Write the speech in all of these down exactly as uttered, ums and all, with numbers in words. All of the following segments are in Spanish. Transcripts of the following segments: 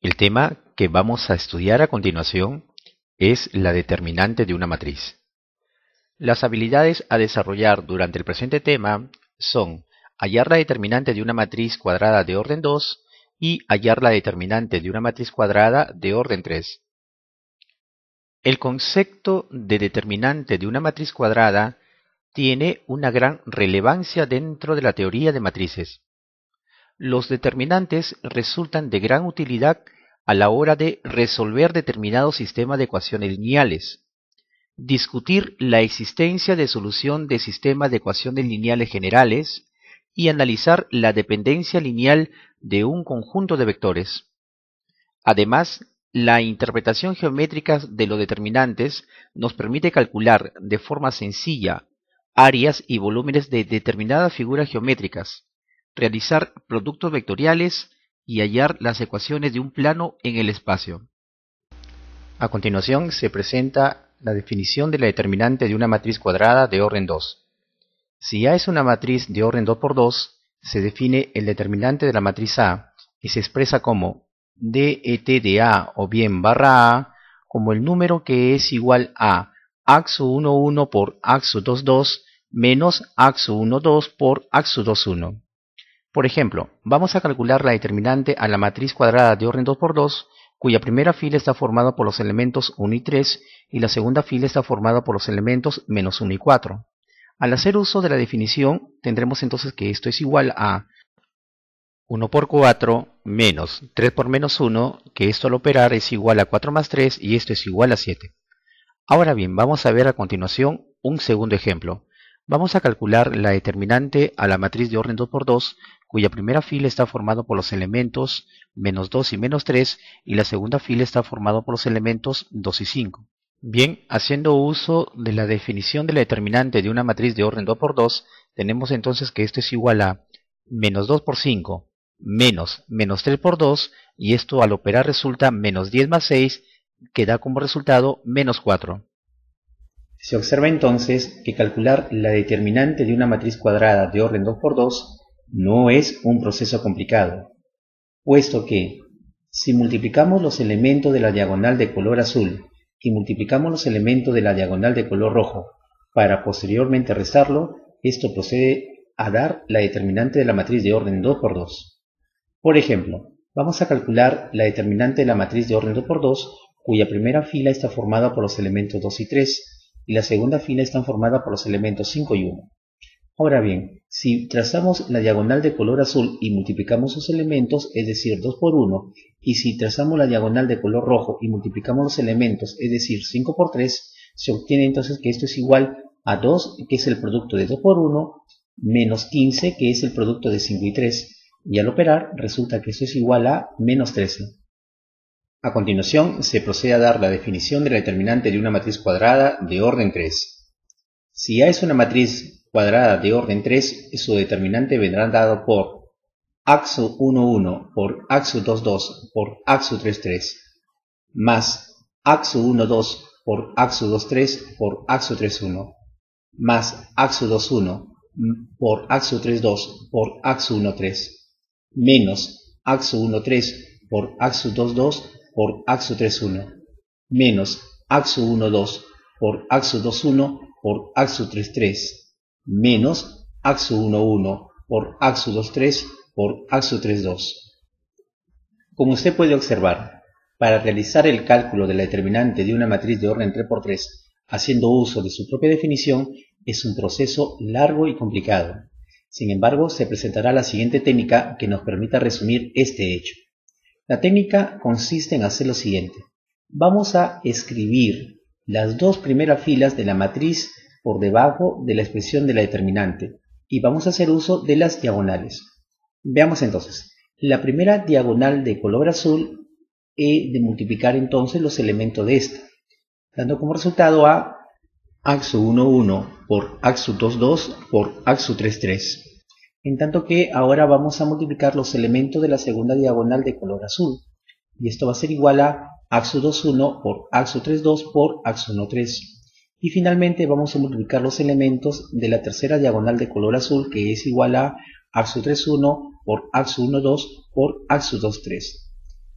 El tema que vamos a estudiar a continuación es la determinante de una matriz. Las habilidades a desarrollar durante el presente tema son hallar la determinante de una matriz cuadrada de orden dos y hallar la determinante de una matriz cuadrada de orden tres. El concepto de determinante de una matriz cuadrada tiene una gran relevancia dentro de la teoría de matrices. Los determinantes resultan de gran utilidad a la hora de resolver determinado sistema de ecuaciones lineales, discutir la existencia de solución de sistemas de ecuaciones lineales generales y analizar la dependencia lineal de un conjunto de vectores. Además, la interpretación geométrica de los determinantes nos permite calcular de forma sencilla áreas y volúmenes de determinadas figuras geométricas, realizar productos vectoriales y hallar las ecuaciones de un plano en el espacio. A continuación se presenta la definición de la determinante de una matriz cuadrada de orden dos. Si A es una matriz de orden dos por dos, se define el determinante de la matriz A y se expresa como det de A o bien barra A como el número que es igual a axo uno uno por axo dos dos menos axo uno dos por axo dos uno. Por ejemplo, vamos a calcular la determinante a la matriz cuadrada de orden dos por dos, cuya primera fila está formada por los elementos uno y tres y la segunda fila está formada por los elementos menos uno y cuatro. Al hacer uso de la definición, tendremos entonces que esto es igual a uno por cuatro menos tres por menos uno, que esto al operar es igual a cuatro más tres y esto es igual a siete. Ahora bien, vamos a ver a continuación un segundo ejemplo. Vamos a calcular la determinante a la matriz de orden dos por dos, cuya primera fila está formada por los elementos menos dos y menos tres y la segunda fila está formada por los elementos dos y cinco. Bien, haciendo uso de la definición de la determinante de una matriz de orden dos por dos, tenemos entonces que esto es igual a menos dos por cinco menos menos tres por dos, y esto al operar resulta menos diez más seis, que da como resultado menos cuatro. Se observa entonces que calcular la determinante de una matriz cuadrada de orden dos por dos no es un proceso complicado, puesto que si multiplicamos los elementos de la diagonal de color azul y multiplicamos los elementos de la diagonal de color rojo para posteriormente restarlo, esto procede a dar la determinante de la matriz de orden dos por dos. Por ejemplo, vamos a calcular la determinante de la matriz de orden dos por dos, cuya primera fila está formada por los elementos dos y tres, y la segunda fila está formada por los elementos cinco y uno. Ahora bien, si trazamos la diagonal de color azul y multiplicamos sus elementos, es decir, dos por uno, y si trazamos la diagonal de color rojo y multiplicamos los elementos, es decir, cinco por tres, se obtiene entonces que esto es igual a dos, que es el producto de dos por uno, menos quince, que es el producto de cinco y tres, y al operar resulta que esto es igual a menos trece. A continuación se procede a dar la definición de la determinante de una matriz cuadrada de orden tres. Si A es una matriz cuadrada de orden tres, su determinante vendrá dado por axo uno uno por axo dos dos por axo tres tres, más axo uno dos por axo dos tres por axo tres uno, más axo dos uno por axo tres dos por axo uno tres, menos axo uno tres por axo dos dos por axo tres uno, menos axo uno dos por axo dos uno por axo tres tres, menos axo uno uno por axo dos tres por axo tres dos. Como usted puede observar, para realizar el cálculo de la determinante de una matriz de orden tres por tres, haciendo uso de su propia definición, es un proceso largo y complicado. Sin embargo, se presentará la siguiente técnica que nos permita resumir este hecho. La técnica consiste en hacer lo siguiente. Vamos a escribir las dos primeras filas de la matriz por debajo de la expresión de la determinante y vamos a hacer uso de las diagonales. Veamos entonces. La primera diagonal de color azul he de multiplicar entonces los elementos de esta, dando como resultado a axo uno uno por axo dos dos por axo tres tres. En tanto que ahora vamos a multiplicar los elementos de la segunda diagonal de color azul. Y esto va a ser igual a axo dos uno por axo tres dos por axo uno tres. Y finalmente vamos a multiplicar los elementos de la tercera diagonal de color azul, que es igual a axo tres uno por axo uno dos por axo dos tres.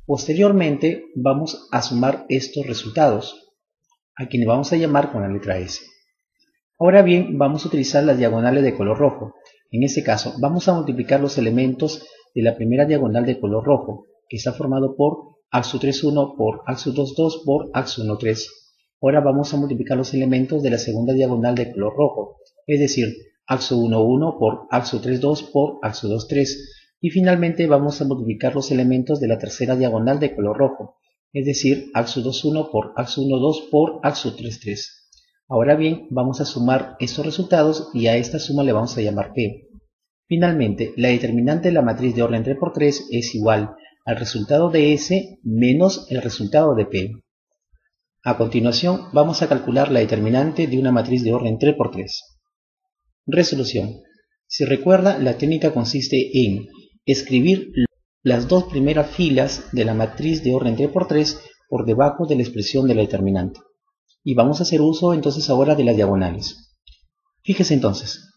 Posteriormente vamos a sumar estos resultados, a quienes vamos a llamar con la letra S. Ahora bien, vamos a utilizar las diagonales de color rojo. En este caso, vamos a multiplicar los elementos de la primera diagonal de color rojo, que está formado por axo tres uno por axo dos dos por axo uno tres. Ahora vamos a multiplicar los elementos de la segunda diagonal de color rojo, es decir, axo uno uno por axo tres dos por axo dos tres. Y finalmente vamos a multiplicar los elementos de la tercera diagonal de color rojo, es decir, axo dos uno por axo uno dos por axo tres tres. Ahora bien, vamos a sumar estos resultados y a esta suma le vamos a llamar P. Finalmente, la determinante de la matriz de orden tres por tres es igual al resultado de S menos el resultado de P. A continuación, vamos a calcular la determinante de una matriz de orden tres por tres. Resolución. Si recuerda, la técnica consiste en escribir las dos primeras filas de la matriz de orden tres por tres por debajo de la expresión de la determinante. Y vamos a hacer uso entonces ahora de las diagonales. Fíjese entonces,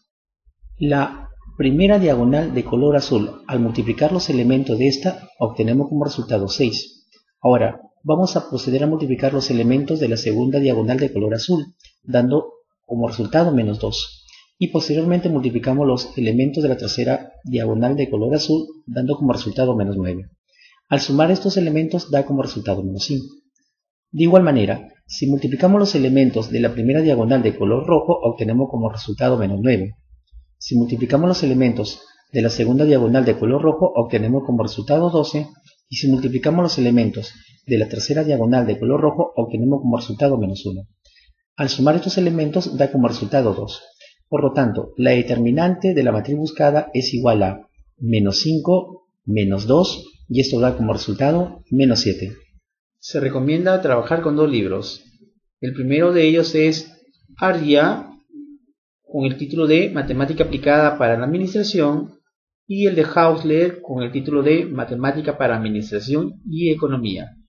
la primera diagonal de color azul, al multiplicar los elementos de esta, obtenemos como resultado seis. Ahora, vamos a proceder a multiplicar los elementos de la segunda diagonal de color azul, dando como resultado menos dos. Y posteriormente multiplicamos los elementos de la tercera diagonal de color azul, dando como resultado menos nueve. Al sumar estos elementos da como resultado menos cinco. De igual manera, si multiplicamos los elementos de la primera diagonal de color rojo, obtenemos como resultado menos nueve. Si multiplicamos los elementos de la segunda diagonal de color rojo, obtenemos como resultado doce. Y si multiplicamos los elementos de la tercera diagonal de color rojo, obtenemos como resultado menos uno. Al sumar estos elementos da como resultado dos. Por lo tanto, la determinante de la matriz buscada es igual a menos cinco, menos dos, y esto da como resultado menos siete. Se recomienda trabajar con dos libros. El primero de ellos es Arya, con el título de Matemática aplicada para la administración, y el de Hausler con el título de Matemática para Administración y Economía.